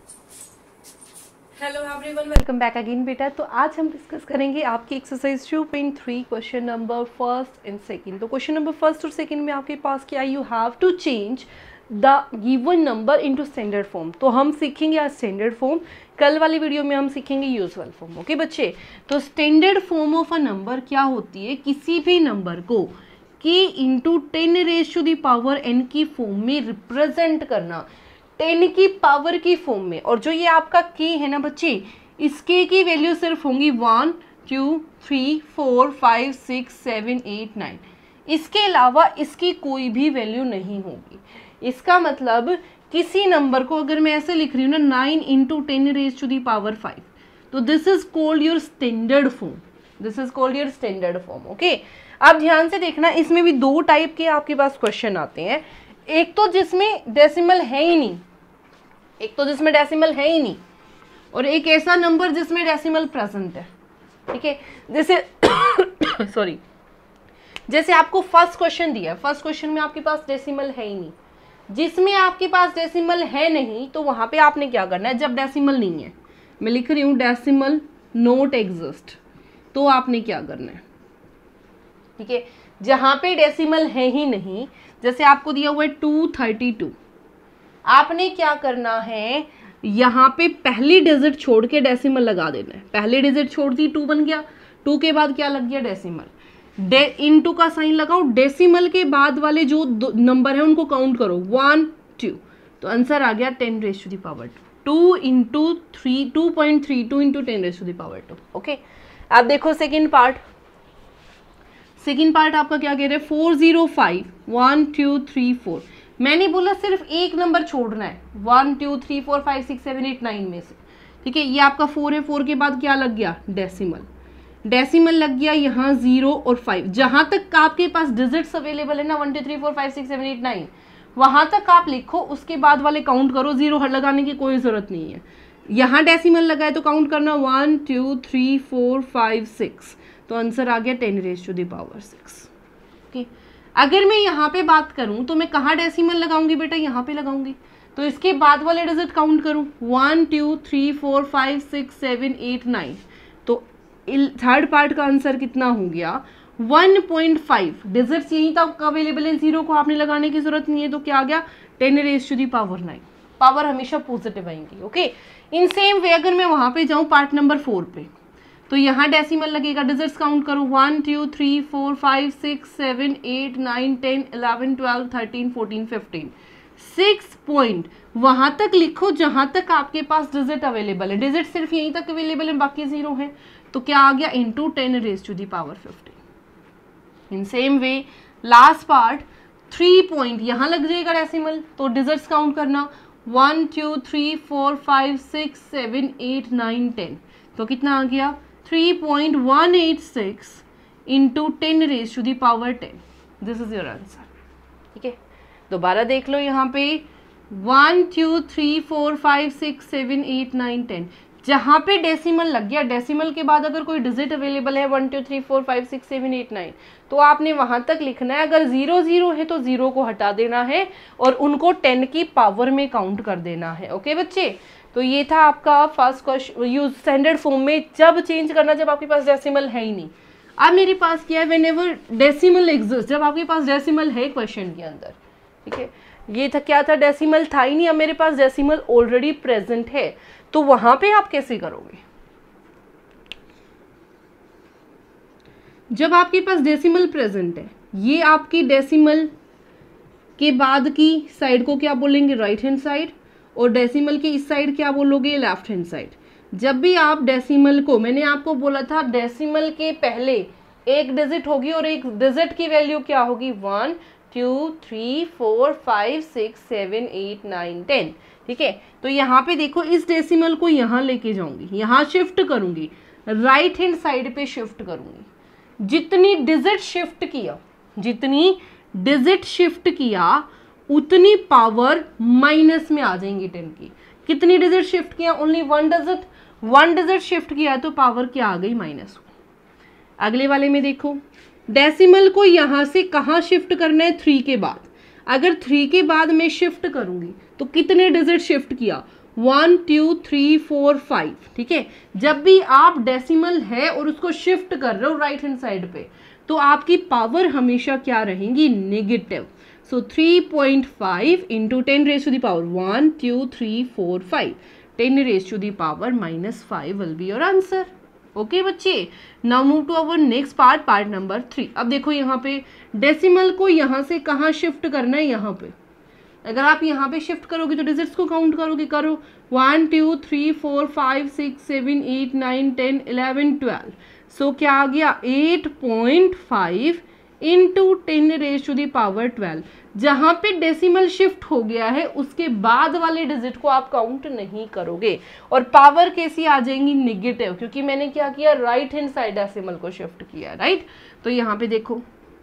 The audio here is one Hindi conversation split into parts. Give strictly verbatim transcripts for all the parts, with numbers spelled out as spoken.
Hello everyone, welcome back again बेटा। तो आज हम डिस्कस करेंगे आपकी exercise two point three question number first and second. तो क्वेश्चन नंबर फर्स्ट और सेकंड में आपके पास क्या, you have to change the given number into standard form. तो हम सीखेंगे आज स्टैंडर्ड फॉर्म, कल वाली वीडियो में हम सीखेंगे यूजुअल फॉर्म। ओके बच्चे, तो standard form of a number क्या होती है, किसी भी नंबर को के into ten raise to the power n की फॉर्म में रिप्रेजेंट करना, टेन की पावर की फॉर्म में। और जो ये आपका के है ना बच्चे, इस के की वैल्यू सिर्फ होंगी one two three four five six seven eight nine, इसके अलावा इसकी कोई भी वैल्यू नहीं होगी। इसका मतलब किसी नंबर को अगर मैं ऐसे लिख रही हूँ ना, nine into ten raise to the power five, तो this is called your standard form, this is called your standard form. Okay, अब ध्यान से देखना, इसमें भी दो टाइप के आपके पास क्वेश्चन आते हैं। एक तो जिसमें डेसिमल है ही नहीं, एक तो जिसमें डेसिमल है ही नहीं, और एक ऐसा नंबर जिसमें डेसिमल प्रेजेंट है। ठीक है, जैसे सॉरी जैसे आपको फर्स्ट क्वेश्चन दिया, फर्स्ट क्वेश्चन में आपके पास डेसिमल है ही नहीं। जिसमें आपके पास डेसिमल है नहीं, तो वहां पे आपने क्या करना है, जब डेसिमल नहीं है, मैं लिख रही हूं डेसिमल नॉट एग्जिस्ट, तो आपने क्या करना है। ठीक है, जहां पे डेसिमल है ही नहीं, जैसे आपको दिया हुआ है टू थर्टी टू, आपने क्या करना है, यहाँ पे पहली डिजिट छोड़ के डेसिमल लगा देना है। पहली डिजिट छोड़ दी, टू बन गया, टू के बाद क्या लग गया, डेसिमल। डे इनटू का साइन लगाओ, डेसिमल के बाद वाले जो नंबर है उनको काउंट करो, वन टू, तो आंसर आ गया ten raise to the power two, two into three, two point three two into ten raise to the power two. Okay, अब देखो सेकेंड पार्ट, सेकेंड पार्ट आपका क्या कह रहे हैं, four zero five one two three four. मैंने बोला सिर्फ एक नंबर छोड़ना है, one two three four five six seven eight nine में से। ठीक है, ये आपका फोर है, फोर के बाद क्या लग गया, डेसिमल, डेसिमल लग गया यहाँ जीरो और फाइव। जहां तक आपके पास डिजिट्स अवेलेबल है ना, one two three four five six seven eight nine, वहां तक आप लिखो, उसके बाद वाले काउंट करो, जीरो हर लगाने की कोई जरूरत नहीं है। यहाँ डेसिमल लगाए तो काउंट करना, one two three four five six, तो आंसर आ गया ten raise to the power six. Okay, अगर मैं यहाँ पे बात करूं तो मैं कहाँ डेसिमल लगाऊंगी बेटा, यहाँ पे लगाऊंगी, तो इसके बाद वाले डिजिट काउंट करूं, one two three four five six seven eight nine, तो थर्ड पार्ट का आंसर कितना हो गया, वन पॉइंट फाइव। डिजिट्स यहीं तक अवेलेबल है, जीरो को आपने लगाने की जरूरत नहीं है, तो क्या आ गया, ten raise to the power nine. Power हमेशा पॉजिटिव आएंगी। ओके, इन सेम वे अगर मैं वहां पे जाऊं पार्ट नंबर फोर पे, तो यहाँ डेसिमल लगेगा, डिजिट्स काउंट करो, one two three four five six seven eight nine ten eleven twelve thirteen fourteen fifteen, six point वहां तक लिखो जहां तक आपके पास डिजिट अवेलेबल है। डिजिट सिर्फ यहीं तक अवेलेबल है, बाकी जीरो है, तो क्या आ गया, into ten raise to the power fifteen. In same way last part, three point यहाँ लग जाएगा डेसिमल, तो डिजिट्स काउंट करना, one two three four five six seven eight nine ten, तो कितना आ गया, three point one eight six into ten raise to the power ten, this is your answer. ठीक है, दोबारा देख लो, यहाँ पे one two three four five six seven eight nine ten, जहाँ पे डेसिमल लग गया, डेसिमल के बाद अगर कोई डिजिट अवेलेबल है one two three four five six seven eight nine, तो आपने वहां तक लिखना है। अगर जीरो जीरो है तो जीरो को हटा देना है और उनको टेन की पावर में काउंट कर देना है। ओके बच्चे, तो ये था आपका first question, use standard form में जब चेंज करना, जब आपके पास डेसिमल है ही नहीं। अब मेरे पास क्या है, व्हेन एवर डेसिमल एग्जिस्ट, जब आपके पास डेसिमल है क्वेश्चन के अंदर। ठीक है, ये था क्या था, डेसिमल था ही नहीं, अब मेरे पास डेसिमल ऑलरेडी प्रेजेंट है, तो वहां पे आप कैसे करोगे। जब आपके पास डेसिमल प्रेजेंट है, ये आपकी डेसिमल के बाद की साइड को क्या बोलेंगे, राइट हैंड साइड, और डेसिमल की इस साइड क्या बोलोगे, लेफ्ट हैंड साइड। जब भी आप डेसिमल को, मैंने आपको बोला था डेसिमल के पहले एक डिजिट होगी और एक डिजिट की वैल्यू क्या होगी, one two three four five six seven eight nine ten. ठीक है, तो यहाँ पे देखो, इस डेसिमल को यहाँ लेके जाऊंगी, यहाँ शिफ्ट करूंगी, राइट हैंड साइड पे शिफ्ट करूंगी। जितनी डिजिट शिफ्ट किया, जितनी डिजिट शिफ्ट किया उतनी पावर माइनस में आ जाएंगी टेन की। कितनी डिजिट शिफ्ट किया, only one digit, one digit shift किया तो पावर क्या आ गई, माइनस। अगले वाले में देखो, डेसिमल को यहां से कहां शिफ्ट करना है, थ्री के बाद। अगर थ्री के बाद मैं शिफ्ट करूंगी तो कितने डिजिट शिफ्ट किया, one two three four five, ठीक है। जब भी आप डेसिमल है और उसको शिफ्ट कर रहे हो राइट हैंड साइड पे, तो आपकी पावर हमेशा क्या रहेंगी, negative. So three point five into ten raise to the power one two three four five, ten raise to the power minus five will be your answer. Okay बच्चे, now move to our next part, part number three. अब देखो यहाँ पे डेसिमल को यहाँ से कहाँ शिफ्ट करना है, यहाँ पे। अगर आप यहाँ पे शिफ्ट करोगे तो डिजिट्स को काउंट करोगे, करो one two three four five six seven eight nine ten eleven twelve. So क्या आ गया, eight point five into ten raise to the power twelve. जहाँ पे डेसिमल शिफ्ट हो गया है उसके बाद वाले डिजिट को आप काउंट नहीं करोगे, और पावर कैसी आ जाएंगी, निगेटिव, क्योंकि मैंने क्या किया, राइट हैंड साइड डेसिमल को शिफ्ट किया, राइट। तो यहाँ पे देखो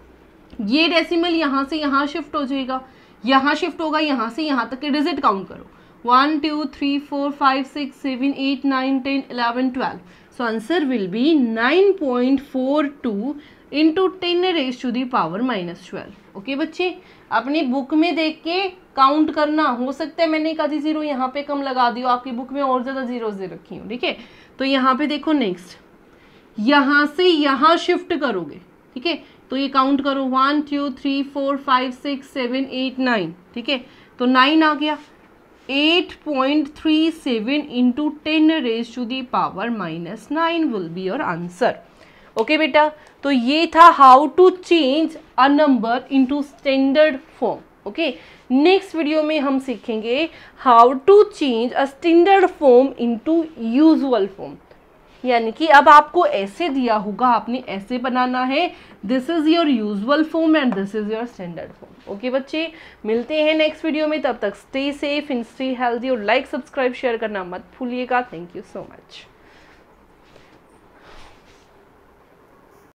ये डेसिमल यहाँ से यहाँ शिफ्ट हो जाएगा, यहाँ शिफ्ट होगा, यहाँ से यहाँ तक के डिजिट काउंट करो, one two three four five six seven eight nine ten eleven twelve. So answer will be nine point four two into ten raise to the power minus twelve. Okay बच्चे, अपनी बुक में देख के काउंट करना। हो सकता है मैंने एक आधी जीरो यहाँ पे कम लगा दी हो, आपकी बुक में और ज्यादा जीरो दे रखी हो, ठीक है। तो यहाँ पे देखो नेक्स्ट, यहाँ से यहाँ शिफ्ट करोगे, ठीक है। तो ये काउंट करो one two three four five six seven eight nine, ठीक है। तो नाइन आ गया, eight point three seven into ten raise to the power minus nine will be your answer. Okay बेटा, तो ये था how to change a number into standard form. Okay, next video में हम सीखेंगे how to change a standard form into usual form. यानी कि अब आपको ऐसे दिया होगा, आपने ऐसे बनाना है, this is your usual form and this is your standard form. Okay बच्चे, मिलते हैं नेक्स्ट वीडियो में, तब तक stay safe and stay healthy, और लाइक सब्सक्राइब शेयर करना मत भूलिएगा। Thank you so much.